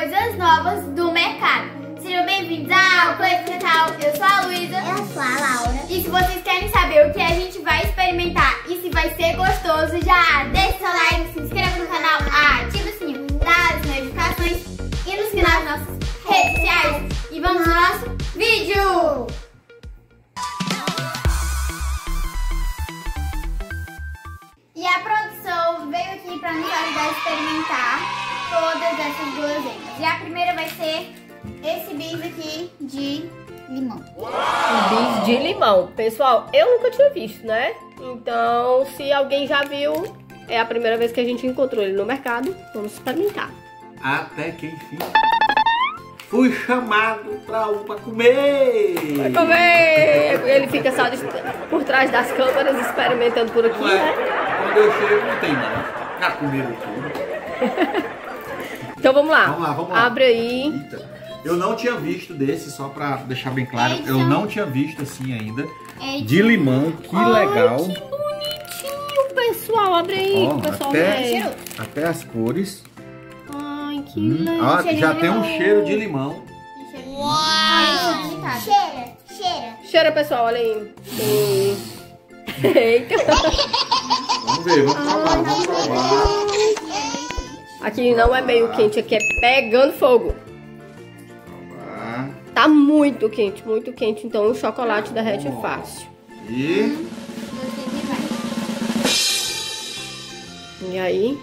coisas novas do mercado. Sejam bem-vindos ao Cleiton Canal. Eu sou a Luísa. Eu sou a Laura. E se vocês querem saber o que a gente vai experimentar e se vai ser gostoso, já deixa seu like, se inscreva no canal, ativa o sininho das notificações e nos siga nas nossas redes sociais. E vamos no nosso vídeo! E a produção veio aqui para nos ajudar a experimentar todas essas guloseimas. E a primeira vai ser esse bis aqui de limão. Um bis de limão. Pessoal, eu nunca tinha visto, né? Então, se alguém já viu, é a primeira vez que a gente encontrou ele no mercado. Vamos experimentar. Até que enfim fui chamado pra comer. Vai comer! Ele fica só por trás das câmeras experimentando por aqui, né? Quando eu chego não tem mais. Já comeram tudo. Então vamos lá. Vamos lá. Abre aí. Eita. Eu não tinha visto desse, só pra deixar bem claro. Eita. Eu não tinha visto assim ainda. Eita. De limão, que legal. Que bonitinho, pessoal. Abre aí, Ó, pro pessoal ver. até as cores. Ai, que legal. Ó, já tem um cheiro de limão. Uau! Cheira. Cheira, pessoal, olha aí. Eita. Vamos ver, vamos provar. Aqui não é meio quente, aqui é pegando fogo. Provar. Tá muito quente, então o chocolate derrete fácil. E E aí?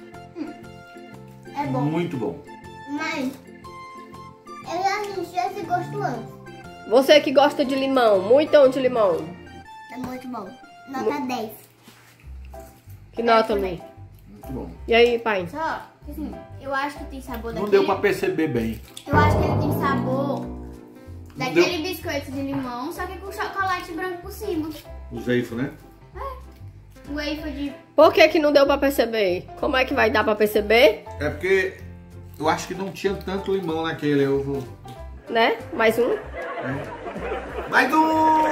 É bom. muito bom. Mas eu já senti esse gosto antes. Você que gosta de limão, muito de limão. É muito bom. Nota 10. Que nota, Lu? Muito bom. E aí, pai? Só, assim, eu acho que tem sabor daquele... Não deu pra perceber bem. Eu acho que ele tem sabor daquele deu. biscoito de limão, só que com chocolate branco por cima. O Zeifo, né? O wafer de... Por que não deu pra perceber? Como é que vai dar pra perceber? É porque eu acho que não tinha tanto limão naquele. Eu vou... Né? Mais um? Mais um!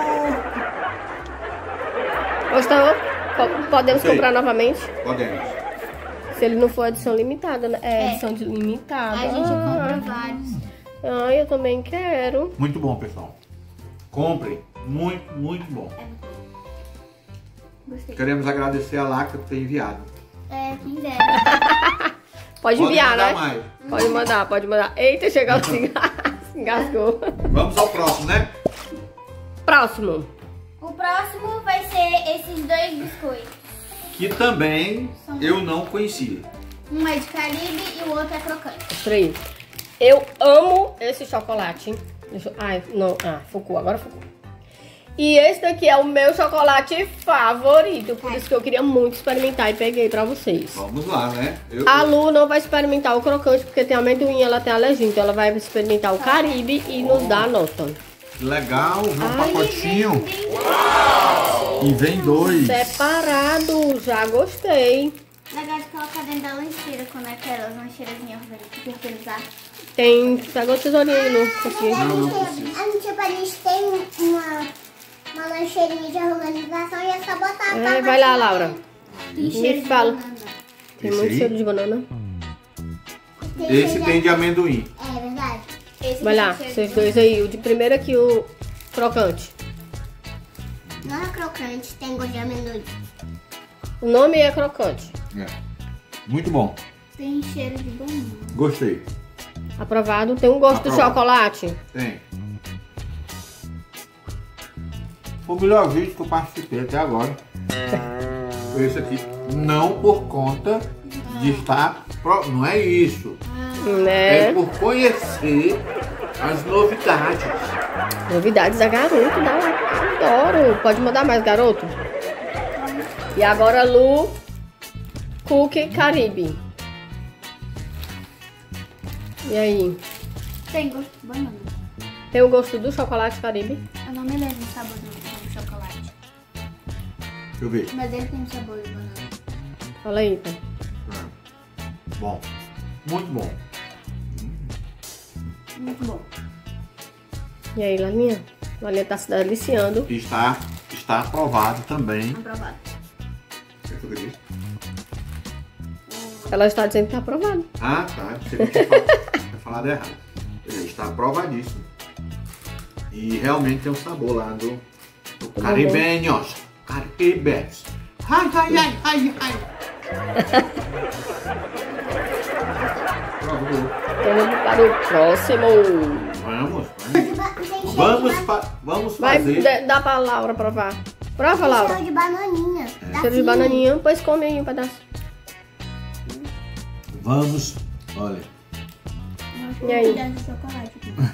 Gostou? Podemos Sei. comprar novamente? Podemos. Se ele não for edição limitada, né? É. Edição limitada. A gente compra vários. Ai, eu também quero. Muito bom, pessoal. Comprem. Muito, muito bom. Gostei. Queremos agradecer a Lacta por ter enviado. É, quem dera. Pode Pode enviar, mandar né? mais. Pode mandar. Eita, chegou o cigarro. Engasgou. Vamos ao próximo, né? Próximo. O próximo vai ser esses dois biscoitos. Que também eu não conhecia. Um é de Caribe e o outro é crocante. Mostra aí. Eu amo esse chocolate. Deixa eu... Ai, não. Ah, focou. Agora focou. E esse daqui é o meu chocolate favorito. Por isso que eu queria muito experimentar e peguei pra vocês. Vamos lá, né? A Lu não vai experimentar o crocante porque tem amendoim, ela tem alergia. Então ela vai experimentar o Caribe e nos dá a nota. Legal, um Ai, pacotinho. E vem dois. Separado, já gostei. Legal de colocar dentro da lancheira, quando é aquelas lancheirazinhas que utilizar. Tem. Pega o tesourinho aí, Lu. Aqui. A gente tem uma lancheirinha de organização e é só botar a É, vai lá, Laura. Tem cheiro de fala. banana. Tem Esse muito aí? cheiro de banana. Esse tem de amendoim. É verdade. Esse Vai lá, tem cheiro vocês de dois aí. O de primeiro aqui, o crocante. Não é crocante, tem gosto de amendoim. O nome é crocante. É. Muito bom. banana. Tem cheiro de banana. Gostei. Aprovado. Tem um gosto de Aprovado. chocolate. Tem. Foi o melhor vídeo que eu participei até agora. Foi esse aqui. Não por conta de estar... Não é isso. Né? É por conhecer as novidades. Novidades da garoto, adoro. Pode mandar mais, garoto? E agora, Lu, Cookie Caribe. E aí? Tem gosto de banana. Tem o gosto do chocolate Caribe? Eu não me lembro do sabor do chocolate. Deixa eu ver. Mas ele tem sabor de banana. Fala aí, pai. Bom. Muito bom. Muito bom. E aí, Lalinha? Lalinha tá se deliciando. Está aprovado também. Aprovado. Ela está dizendo que tá aprovado. Ah, tá. Você tinha falado errado. Ele está aprovadíssimo. E realmente tem um sabor lá do caribenhos. Caribes. Ai, ai, ai, ai, ai. Vamos para o próximo. Vamos Vai, fazer. dá pra Laura provar. Prova, Laura. Cheiro de bananinha. Cheiro de bananinha, pois come aí um pedaço. Vamos, olha. E aí? De chocolate.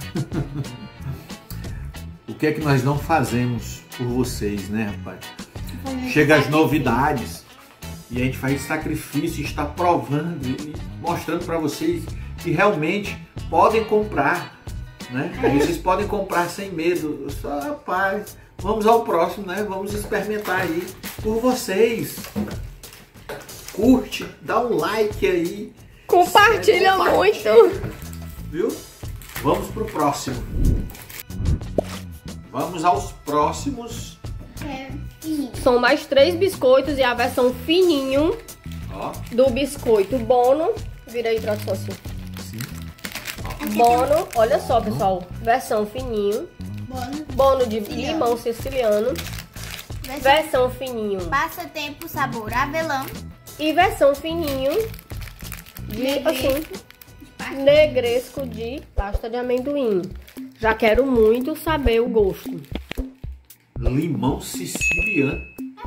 O que é que nós não fazemos por vocês, né, rapaz? Chega as novidades e a gente faz sacrifício, está provando e mostrando para vocês que realmente podem comprar, né? Aí vocês podem comprar sem medo. Só, rapaz, vamos ao próximo, né? Vamos experimentar aí por vocês. Curte, dá um like aí. Compartilha muito. Viu? Vamos pro próximo. Vamos aos próximos. São mais 3 biscoitos e a versão fininho Ó, do biscoito Bono. Vira aí, tradução assim. sim. Bono, olha só, pessoal. Versão fininho. Bono de limão siciliano. Versão fininho. Passatempo sabor avelã. E versão fininho de, assim, negresco de pasta de amendoim. Já quero muito saber o gosto. Limão siciliano.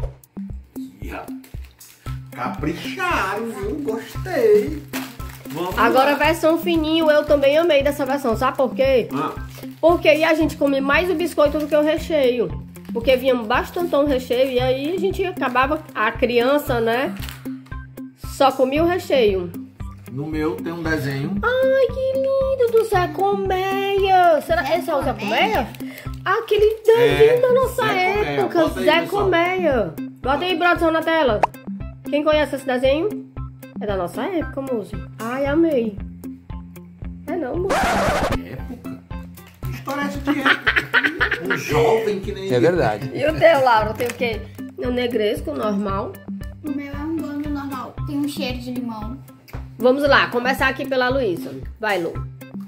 Capricharam, viu? Gostei. Vamos Agora a lá. versão fininho eu também amei dessa versão. Sabe por quê? Porque aí a gente come mais o biscoito do que o recheio. Porque vinha bastante o recheio e aí a gente acabava, a criança, né? Só comia o recheio. No meu tem um desenho. Ai, que lindo, do Zé Colmeia. Será esse é o Zé Colmeia? Aquele desenho da nossa Zé Colmeia. época, Bota aí, Zé pessoal. Colmeia. Bota aí, produção, na tela. Quem conhece esse desenho? É da nossa época, moço. Ai, amei. É não, moço. Época? Que história é essa de época? Um jovem que nem É verdade. E o teu, Laura, tem o quê? Um negresco normal. O meu é um Bono normal. Tem um cheiro de limão. Vamos lá, começar aqui pela Luísa. Vai, Lu.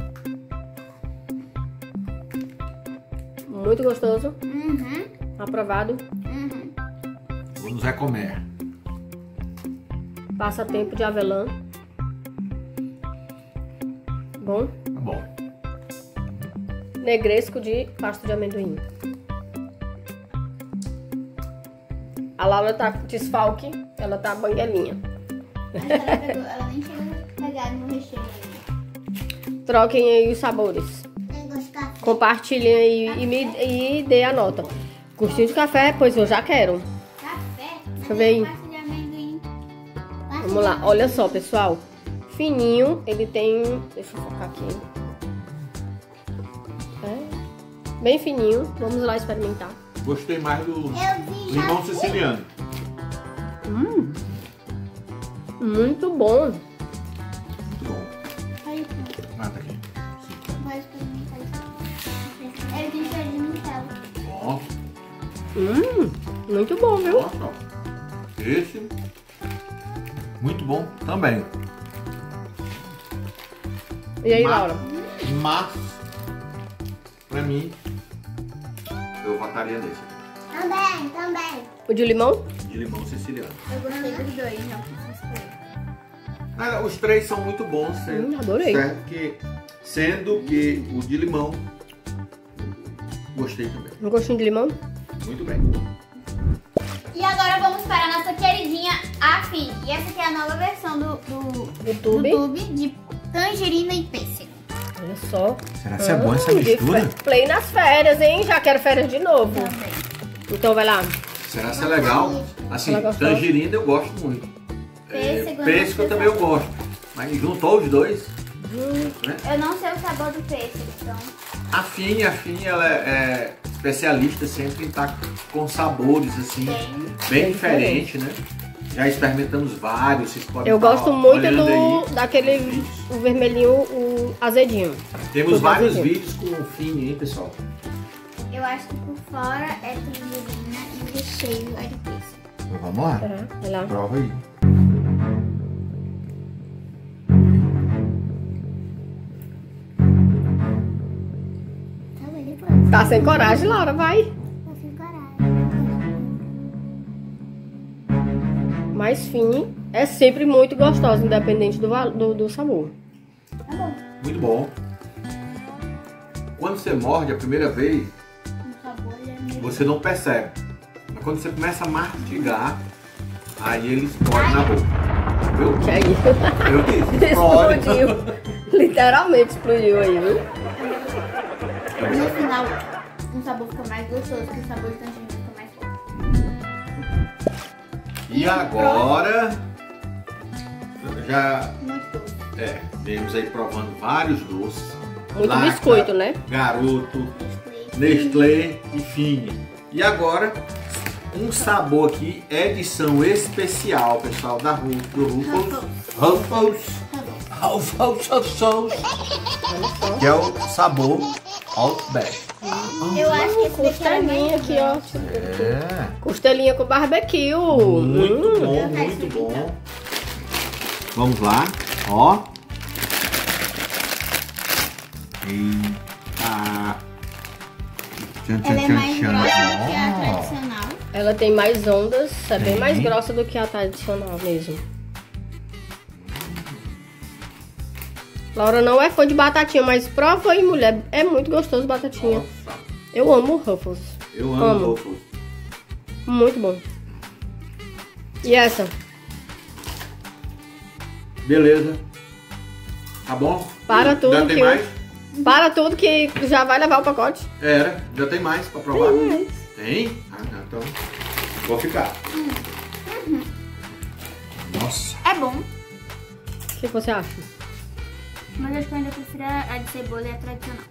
Muito gostoso. Uhum. Aprovado. Uhum. Vamos comer. Passatempo de avelã. Bom. Tá bom. Negresco de pasta de amendoim. A Laura tá desfalque, ela tá banguelinha. Mas ela nem chegou a pegar no recheio ainda. Troquem aí os sabores. Tem gosto de café. Compartilhem aí e dê a nota. Gostinho de café? Pois eu já quero. Café? Deixa eu ver aí. Pasta de amendoim. Vamos lá, olha só, pessoal. Fininho, ele tem... Deixa eu focar aqui. É, bem fininho. Vamos lá experimentar. Gostei mais do Eu vi já. limão siciliano. Muito bom. Muito bom. Aí, Ah, tá aqui. Sim. vai experimentar isso. Ele tem cheiro de Nutella. Bom. Muito bom, viu? Nossa. Esse. Muito bom também. E aí, Mas- Laura? Mas, pra mim, eu votaria nesse. Também. O de limão? De limão siciliano. Eu gostei dos dois, não fiz escolha. Ah, os três são muito bons. Adorei. Certo que, sendo que o de limão, gostei também. Um gostinho de limão? Muito bem. E agora vamos para a nossa queridinha Afine. E essa aqui é a nova versão do tube de tangerina e pêssego. Olha só. Será que é bom essa mistura? Play nas férias, hein? Já quero férias de novo. Também. Então vai lá. Será que é legal? Assim, Ela gostou? tangerina eu gosto muito. Pêssego, Pêssego eu também eu gosto. Mas juntou os dois, né? Eu não sei o sabor do pêssego, então. A Fini, ela é especialista sempre em estar com sabores assim, bem diferente, né? Já experimentamos vários, vocês podem Eu estar gosto muito olhando aí. daquele o vermelhinho, o azedinho. Temos Tudo vários azedinho. vídeos com o Fini, hein, pessoal? Eu acho que por fora é tangerina e o recheio é de pêssego. Então, vamos lá. Vai lá. Prova aí. Tá sem coragem, Laura, vai. Tô sem coragem. Mas fine é sempre muito gostosa, independente do sabor. Tá bom. Muito bom. Quando você morde a primeira vez, O sabor é meio... você não percebe. Mas quando você começa a mastigar, aí ele explode na boca. Viu? Que aí? Eu disse, explode. Explodiu. Literalmente explodiu aí, viu? No final, um sabor fica mais gostoso, que o sabor de tangerina fica mais forte. E agora, já Muito doce. vemos aí provando vários doces. Muito Lacta, biscoito, né? Garoto, Nestlé e Fine. E agora, um sabor aqui, edição especial, pessoal, da Ruffles. Ruffles, que é o sabor Outback. Eu acho que esse daqui era Costelinha mais aqui, ó. É, Costelinha com barbecue. muito bom, muito bom. Vamos lá, ó. Eita. Tchan, Ela é mais tchan, grossa tchan. do que a tradicional. Ela tem mais ondas, é bem mais Tem. grossa do que a tradicional mesmo. Laura não é fã de batatinha, mas prova aí, mulher. É muito gostoso batatinha. Nossa, Eu amo Ruffles. eu amo Amo. Ruffles. Muito bom. E essa? Beleza. Tá bom? Para tudo Já tem que mais? Para tudo que já vai levar o pacote. Era. Já tem mais pra provar? Tem mais. Tem? Ah, não, então vou ficar. Nossa. É bom, O que você acha? mas acho que eu ainda prefiro a de cebola e a tradicional.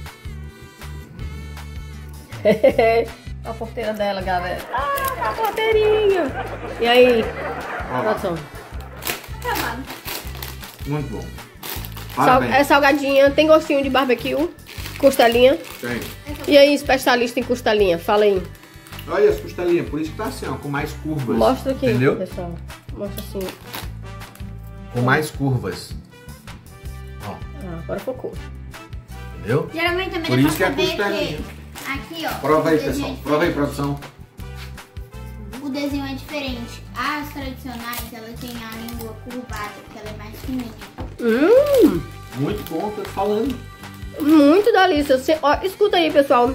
A porteira dela, galera. Ah, a porteirinha. E aí, Ó, produção? Acabado. muito bom. Parabéns. É salgadinha, tem gostinho de barbecue, costelinha. Tem. E aí, especialista em costelinha, fala aí. Olha as costelinhas, por isso que tá assim, ó, com mais curvas. Mostra aqui, Entendeu? pessoal. Mostra assim. Com mais curvas. Ó, Ah, agora focou. entendeu? Geralmente também Por dá isso que pra é saber costelinha. que aqui, ó. Prova aí, o desenho pessoal. é Prova aí, diferente. produção. O desenho é diferente. As tradicionais, ela tem a língua curvada, porque ela é mais fininha. Muito bom, tô te falando. Muito delícia. Ó, escuta aí, pessoal.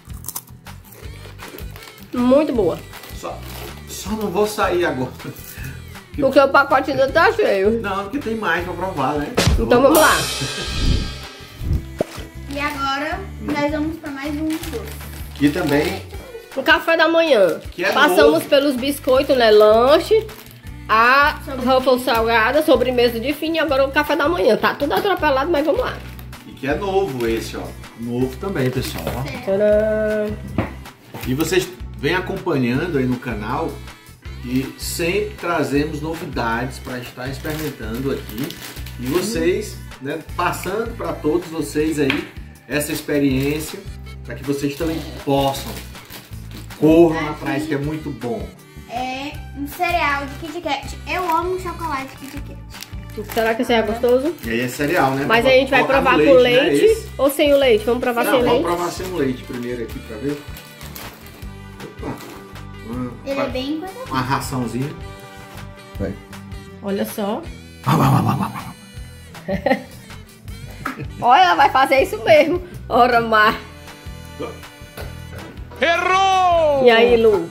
Muito boa. Só não vou sair agora. Porque o pacote ainda tá cheio. Não, porque tem mais pra provar, né? Então vamos lá. E agora, nós vamos para mais um doce. Aqui também. O café da manhã. Que é Passamos novo. pelos biscoitos, né? Lanche, a Ruffles salgada, sobremesa de fine e agora o café da manhã. Tá tudo atropelado, mas vamos lá. E que é novo esse, ó. Novo também, pessoal. Ó. Tcharam. E vocês vêm acompanhando aí no canal e sempre trazemos novidades para estar experimentando aqui. E vocês, né, passando para todos vocês aí essa experiência, para que vocês também possam. Corram atrás, que é muito bom. É um cereal de Kit Kat. Eu amo chocolate Kit Kat. Será que esse é gostoso? E aí é cereal, né? Mas a gente vai Colocar provar no com né, leite esse? ou sem o leite? Vamos provar Não, sem vamos leite? provar sem o leite primeiro aqui para ver. Opa. Ele é bem coisa. Uma raçãozinha. Vai. Olha só. Olha, ela vai fazer isso mesmo. Ora, Mar. Errou! E aí, Lu?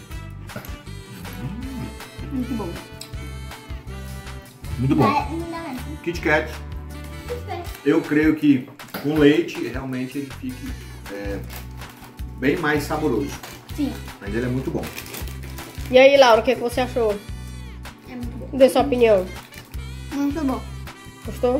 Muito bom. Muito bom. Não dá mais. Kit Kat. Eu creio que com leite realmente ele fique bem mais saboroso. Sim, Mas ele é muito bom. E aí, Laura, o que você achou? é muito bom. Dê sua opinião. Muito bom. Gostou?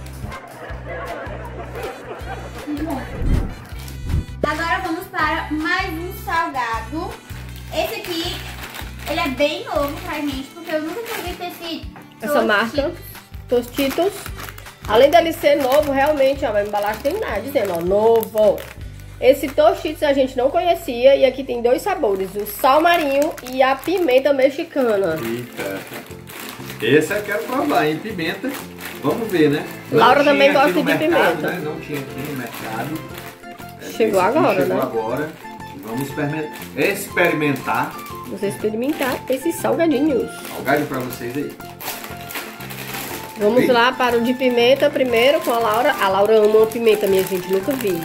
Muito bom. Agora vamos para mais um salgado. Esse aqui, ele é bem novo pra gente, porque eu nunca tinha visto esse Essa marca, Tostitos. Além dele ser novo, realmente, ó, a embalagem tem nada dizendo, ó, novo. Esse Tostitos a gente não conhecia e aqui tem dois sabores, o sal marinho e a pimenta mexicana. Eita. Esse eu quero provar, hein? Pimenta. Vamos ver, né? Não Laura tinha também aqui gosta no de mercado, pimenta. Né? Não tinha aqui no mercado. chegou agora, chegou né? agora. Vamos experimentar. Vamos experimentar esses salgadinhos. Salgadinho pra vocês aí. Vamos Ei. lá para o de pimenta primeiro com a Laura. A Laura ama pimenta, minha gente, nunca vi.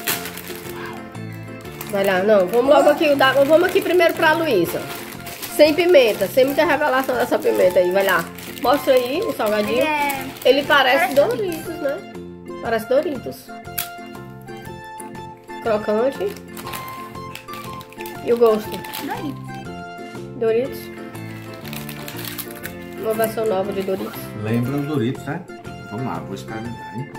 Vai lá, não, vamos logo aqui, vamos aqui primeiro pra Luísa. Sem pimenta, sem muita revelação dessa pimenta aí, vai lá. Mostra aí o salgadinho. Ele parece Doritos, né? Parece Doritos. Crocante. E o gosto? Doritos. Uma versão nova de Doritos. Lembra os Doritos, né? Vamos lá, vou experimentar, hein?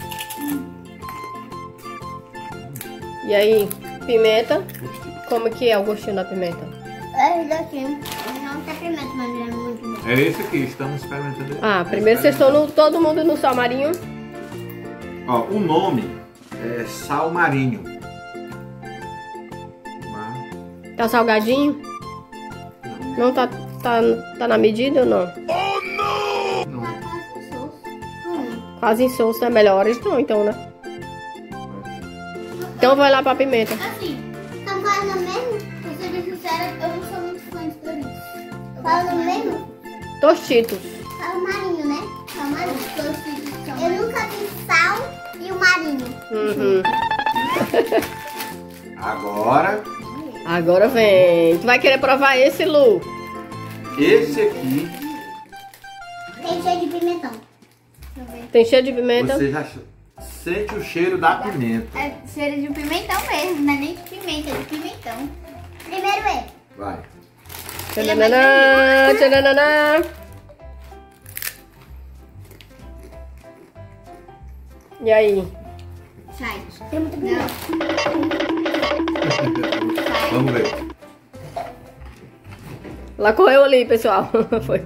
E aí, pimenta? Como que é o gostinho da pimenta? Esse daqui não tem pimenta, mas é muito bom. É esse aqui, estamos experimentando. Ah, primeiro vocês estão todo mundo no sal marinho. Ó, o nome é sal marinho. Tá salgadinho? Não tá na medida ou não? Não. Quase insosso, é melhor não, então, né? Então vai lá pra pimenta. Assim, Tá falando mesmo? pra ser bem sincera, eu não sou muito fã de Doritos. Falando mesmo? Tostitos. Sal marinho, né? Sal marinho. Tostitos são Eu nunca vi sal e o marinho. Uhum. Agora, vem. Tu vai querer provar esse, Lu? esse aqui, Tem cheio de pimentão. Tem cheio de pimenta? você já sente o cheiro da pimenta. É cheiro de pimentão mesmo, não é nem de pimenta, é de pimentão. Primeiro ele. Vai. Tchananã, tchananã. E aí? Sai. Tem muito pimenta. Vamos ver. Ela correu ali, pessoal. Foi.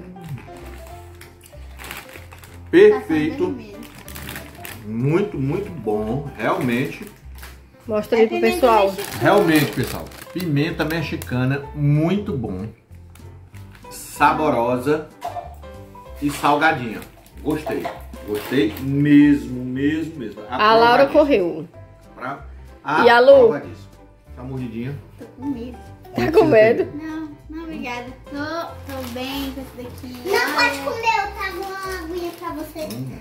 Perfeito. Muito, muito bom. Realmente. Mostra aí pro pessoal. Realmente, pessoal. Pimenta mexicana, muito bom. Saborosa e salgadinha. Gostei. Gostei mesmo. A Laura correu. E a Lu? Tá mordidinha. Tô com medo. Tá com medo? Não, obrigada. Tô bem com esse daqui. Não pode comer, eu trago uma aguinha pra você.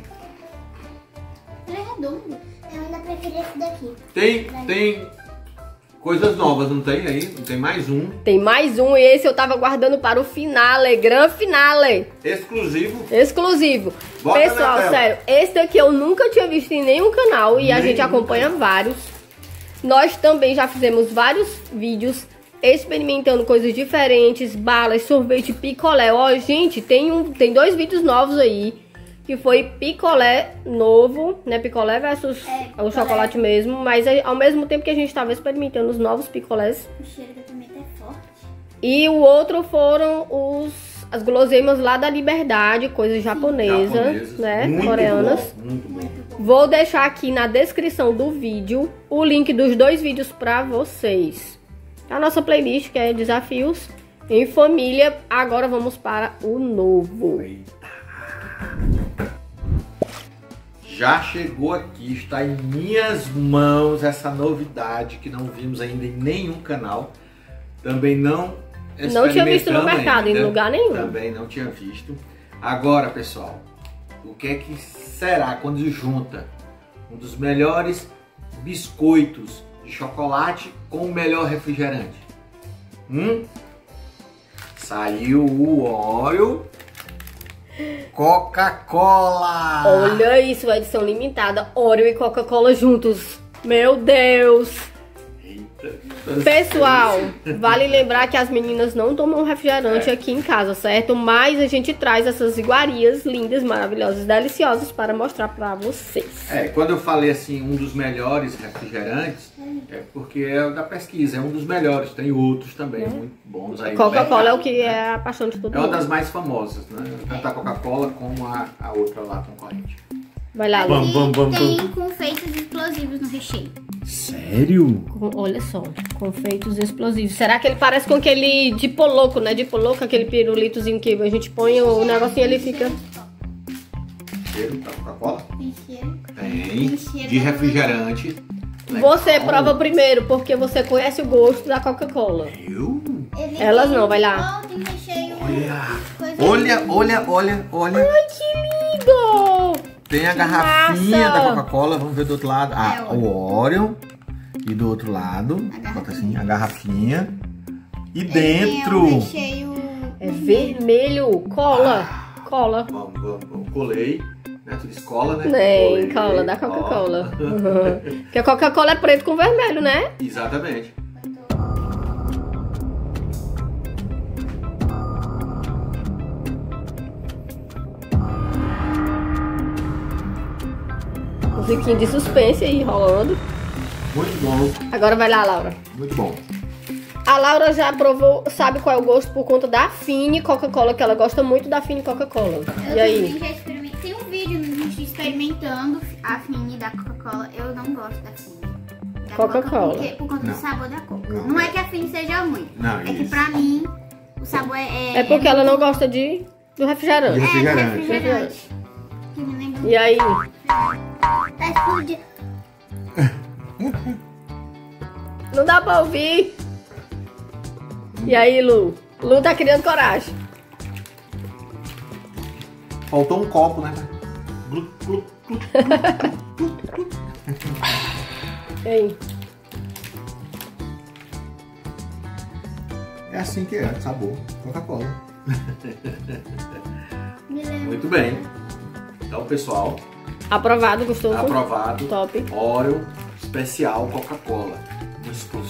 Ele é redondo. Eu ainda prefiro esse daqui. Tem coisas novas, não tem aí? Não tem mais um. Tem mais um e esse eu tava guardando para o finale, gran finale. Exclusivo. Exclusivo. Bota Pessoal, na tela. sério, esse daqui eu nunca tinha visto em nenhum canal e a gente acompanha vários. Nós também já fizemos vários vídeos experimentando coisas diferentes, balas, sorvete, picolé. Ó, gente, tem dois vídeos novos aí, que foi picolé novo, né? Picolé versus o chocolate mesmo, mas ao mesmo tempo que a gente tava experimentando os novos picolés. O cheiro da pimenta é forte. E o outro foram as guloseimas lá da Liberdade, coisas japonesas, né? Muito Coreanas. bom, muito bom. Vou deixar aqui na descrição do vídeo o link dos dois vídeos pra vocês. A nossa playlist, que é Desafios em Família. Agora vamos para o novo. Já chegou aqui, está em minhas mãos essa novidade que não vimos ainda em nenhum canal. Também não tinha visto no mercado, ainda. em lugar nenhum. Também não tinha visto. Agora, pessoal, o que é que será quando junta um dos melhores biscoitos de chocolate com o melhor refrigerante? Saiu o Oreo Coca-Cola. Olha isso, a edição limitada. Oreo e Coca-Cola juntos. Meu Deus. Pessoal, vale lembrar que as meninas não tomam refrigerante aqui em casa, certo? Mas a gente traz essas iguarias lindas, maravilhosas, deliciosas para mostrar pra vocês. Quando eu falei assim, um dos melhores refrigerantes, é porque é da pesquisa, é um dos melhores. Tem outros também, muito bons aí. Coca-Cola é o que é a paixão de todo É uma mundo. das mais famosas, né? Tanto a Coca-Cola como a outra lá concorrente. Vai lá, Lu. Tem confeitos explosivos no recheio. Sério? Olha só, confeitos explosivos. Será que ele parece com aquele Dipoloco, né? Dipoloco, aquele pirulitozinho que a gente põe o negocinho e ele fica... Cheiro da Coca-Cola? Tem cheiro. Tem. De refrigerante. Você prova primeiro, porque você conhece o gosto da Coca-Cola. Eu? Elas não, vai lá. Ó, tem recheio. Olha. Ai, que lindo! Tem a Que garrafinha massa. da Coca-Cola. Vamos ver do outro lado. O Oreo. E do outro lado, bota assim, a garrafinha. E dentro. Tem um recheio. É vermelho. Cola. Cola. Vamos, colei. Neto de escola, né? Nem, Colei. cola da Coca-Cola. Porque a Coca-Cola é preto com vermelho, né? Exatamente. Musiquinha de suspense aí rolando. Muito bom, Agora vai lá, Laura. muito bom. A Laura já provou, sabe qual é o gosto por conta da Fine Coca-Cola, que ela gosta muito da Fine Coca-Cola. E aí? Tem um vídeo no gente experimentando a Fine da Coca-Cola. Eu não gosto da Fine. Da Coca-Cola. Por conta Não. do sabor da Coca. Não. Não é que a Fine seja ruim. Não, é que isso. pra mim, o sabor É porque ela não gosta do refrigerante. refrigerante. Que me lembra E aí? Tá explodindo. Não dá pra ouvir. E aí, Lu? Lu tá criando coragem. Faltou um copo, né? Glu, glu, glu. E aí? É assim que é, sabor. Coca-Cola. Me lembra. Muito bem. Então, pessoal, Aprovado, gostoso? aprovado. Top. Oreo especial Coca-Cola. Uma explosão.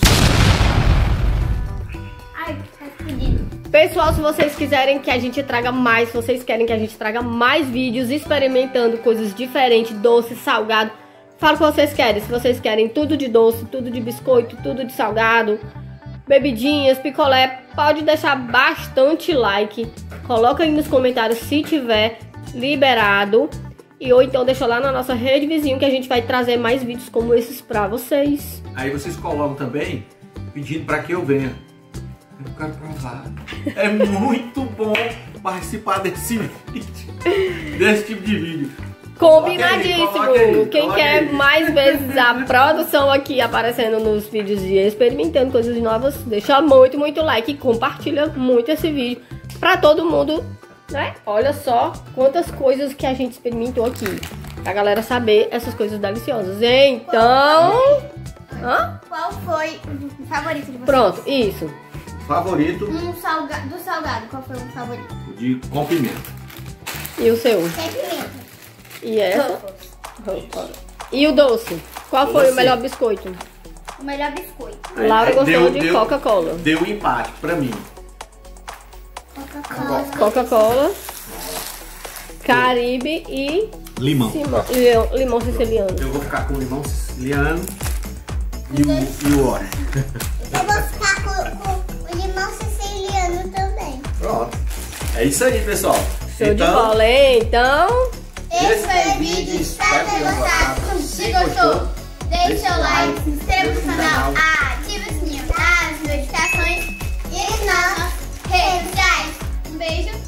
Ai, tá explodindo. Pessoal, se vocês quiserem que a gente traga mais, se vocês querem que a gente traga mais vídeos experimentando coisas diferentes, doce, salgado, fala o que vocês querem. Se vocês querem tudo de doce, tudo de biscoito, tudo de salgado, bebidinhas, picolé, pode deixar bastante like. Coloca aí nos comentários se tiver liberado. E ou então deixa lá na nossa rede vizinho que a gente vai trazer mais vídeos como esses pra vocês. Aí vocês colocam também pedindo para que eu venha. Eu quero provar. É muito bom participar desse vídeo. Desse tipo de vídeo. Combinadíssimo! Coloca aí, Quem coloca quer aí. mais vezes a produção aqui aparecendo nos vídeos de experimentando coisas novas, deixa muito, muito like e compartilha muito esse vídeo pra todo mundo, né? Olha só quantas coisas que a gente experimentou aqui, pra galera saber essas coisas deliciosas. Então... Hã? Qual foi o favorito de vocês? Pronto, isso. Favorito Do salgado, qual foi o favorito? de com pimenta. E o seu? Tem pimenta. E essa? E o doce? Qual foi Doce. o melhor biscoito? O melhor biscoito. Laura gostou de deu- Coca-Cola. Deu empate pra mim. Coca-Cola. Coca-Cola, Caribe e Limão. limão siciliano. Eu vou ficar com o limão siciliano e o Oreo. Eu vou ficar com o limão siciliano também. Pronto. É isso aí, pessoal. Show de bola, hein? Então, Esse foi o vídeo, espero ter gostado. Se gostou, deixe seu like, se inscreva no canal, ative o sininho das notificações e nas nossas redes sociais. Um beijo.